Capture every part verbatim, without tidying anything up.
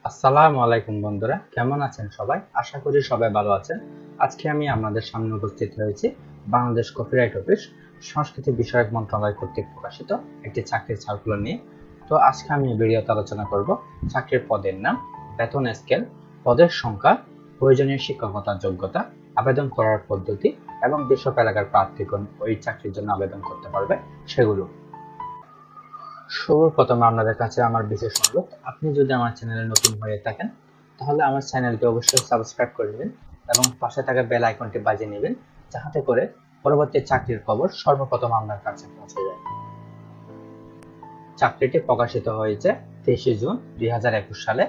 আসসালামু আলাইকুম বন্ধুরা, কেমন আছেন সবাই? আশা করি সবাই ভালো আছেন। আজকে আমি আপনাদের সামনে উপস্থিত হয়েছি বাংলাদেশ কপিরাইট অফিস সংস্কৃতি বিষয়ক মন্ত্রণালয় কর্তৃক প্রকাশিত একটি চাকরির সার্কুলার নিয়ে। তো আজকে আমি ভিডিওতে আলোচনা করব চাকরির পদের নাম, বেতন স্কেল, পদের সংখ্যা, প্রয়োজনীয় শিক্ষকতার যোগ্যতা, আবেদন করার পদ্ধতি এবং যেসব এলাকার প্রার্থীগণ ওই চাকরির জন্য আবেদন করতে পারবে সেগুলো। সর্বপ্রথমে আপনাদের কাছে আমার বিশেষ অনুরোধ, আপনি যদি আমার চ্যানেলে নতুন হয়ে থাকেন তাহলে আমার চ্যানেলটি অবশ্যই সাবস্ক্রাইব করে নেবেন এবং পাশে থাকা বেল আইকনটি বাজিয়ে নেবেন, যাতে করে পরবর্তী চাকরির খবর সর্বপ্রথম আপনার কাছে পৌঁছে যায়। চাকরিটি প্রকাশিত হয়েছে তেইশে জুন দুই হাজার একুশ সালে।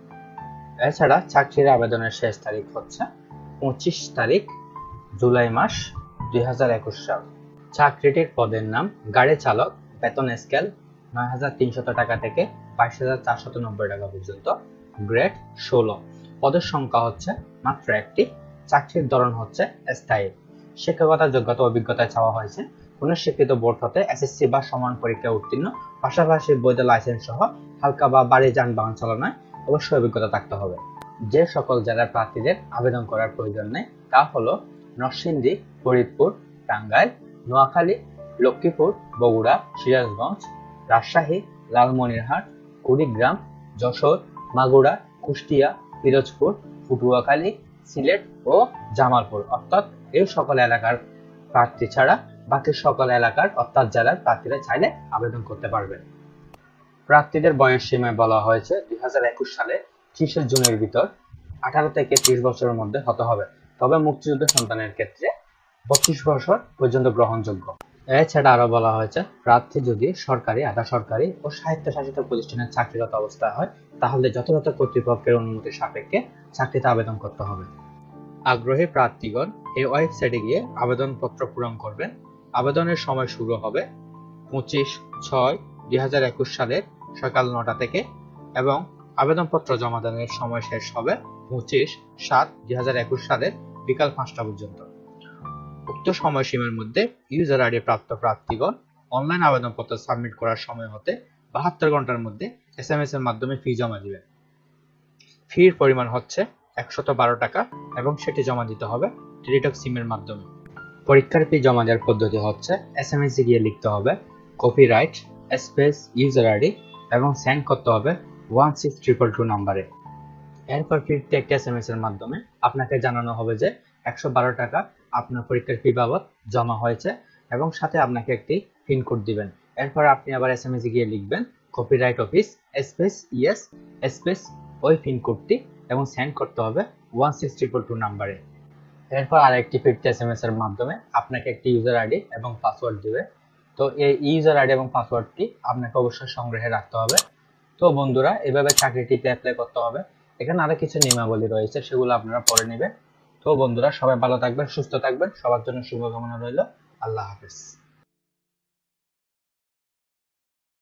এছাড়া চাকরির আবেদনের শেষ তারিখ হচ্ছে পঁচিশ তারিখ জুলাই মাস দুই হাজার একুশ সাল। চাকরিটির পদের নাম গাড়ি চালক, বেতন স্কেল নয় হাজার তিনশত টাকা থেকে বাইশ হাজার চারশত নব্বই টাকা পর্যন্ত, গ্রেড ষোলো। পদের সংখ্যা হচ্ছে মাত্র একটি। চাকরির ধরন হচ্ছে স্থায়ী। শিক্ষকতা যোগ্যতা অভিজ্ঞতায় চাওয়া হয়েছে কোন স্বীকৃত বোর্ড হতে এসএসসি বা সমান পরীক্ষা উত্তীর্ণ, পাশাপাশি বৈধ লাইসেন্স সহ হালকা বা ভারী যানবাহন চালনায় অবশ্যই অভিজ্ঞতা থাকতে হবে। যে সকল জেলার প্রার্থীদের আবেদন করার প্রয়োজন নেই তা হলো নরসিংদী, ফরিদপুর, টাঙ্গাইল, নোয়াখালী, লক্ষ্মীপুর, বগুড়া, সিরাজগঞ্জ, রাজশাহী, লালমনিরহাট, কুড়িগ্রাম, যশোর, মাগুরা, কুষ্টিয়া, পিরোজপুর, পটুয়াখালী, সিলেট ও জামালপুর। অর্থাৎ এই সকল এলাকার প্রার্থী ছাড়া বাকি সকল এলাকার অর্থাৎ জেলার প্রার্থীরা চাইলে আবেদন করতে পারবেন। প্রার্থীদের বয়স সীমায় বলা হয়েছে দুই হাজার একুশ সালে ত্রিশে জুনের ভিতর আঠারো থেকে ত্রিশ বছরের মধ্যে হতে হবে, তবে মুক্তিযুদ্ধ সন্তানের ক্ষেত্রে পঁচিশ বছর পর্যন্ত গ্রহণযোগ্য। এছাড়া আরো বলা হয়েছে প্রার্থী যদি সরকারি, আধা সরকারি ও স্বায়ত্তশাসিত প্রতিষ্ঠানের চাকরিরত অবস্থায় হয় তাহলে যথাযথ কর্তৃপক্ষের অনুমতি সাপেক্ষে চাকরিতে আবেদন করতে হবে। আগ্রহী প্রার্থীগণ এই ওয়েবসাইটে গিয়ে আবেদনপত্র পূরণ করবেন। আবেদনের সময় শুরু হবে পঁচিশ ছয় দুই হাজার একুশ সালের সকাল নটা থেকে এবং আবেদনপত্র জমা দানের সময় শেষ হবে পঁচিশ সাত দুই হাজার একুশ সালের বিকাল পাঁচটা পর্যন্ত। উক্ত সময়সীমার মধ্যে ইউজার আইডি প্রাপ্ত প্রার্থীগণ অনলাইন আবেদনপত্র সাবমিট করার সময় হতে বাহাত্তর ঘন্টার মধ্যে এস এম এস এর মাধ্যমে ফি জমা দিবেন। ফির পরিমাণ হচ্ছে একশত বারো টাকা এবং সেটি জমা দিতে হবে টেলিটক সিমের মাধ্যমে। পরীক্ষার ফি জমা দেওয়ার পদ্ধতি হচ্ছে এস এম এস এ গিয়ে লিখতে হবে কপিরাইট স্পেস ইউজার আইডি এবং সেন্ড করতে হবে ওয়ান সিক্স ট্রিপল টু নাম্বারে। এরপর ফিরতে একটি এস এম এস এর মাধ্যমে আপনাকে জানানো হবে যে একশো বারো টাকা আপনার পরীক্ষার ফি বাবদ জমা হয়েছে এবং সাথে আপনাকে একটি পিনকোড দিবেন। এরপর আপনি আবার এস এম এস এ গিয়ে লিখবেন copyright office space yes space ওই পিনকোডটি এবং সেন্ড করতে হবে ওয়ান সিক্স ট্রিপল টু নাম্বারে। এরপর আরেকটি ফিরতে এস এম এস এর মাধ্যমে আপনাকে একটি ইউজার আইডি এবং পাসওয়ার্ড দিবে। তো এই ইউজার আইডি এবং পাসওয়ার্ডটি আপনাকে অবশ্যই সংগ্রহে রাখতে হবে। তো বন্ধুরা, এভাবে চাকরিটিতে অ্যাপ্লাই করতে হবে। এখানে আরো কিছু নিয়মাবলী রয়েছে, সেগুলো আপনারা পড়ে নেবেন। তো বন্ধুরা, সবাই ভালো থাকবেন, সুস্থ থাকবেন, সবার জন্য শুভকামনা রইল। আল্লাহ হাফেজ।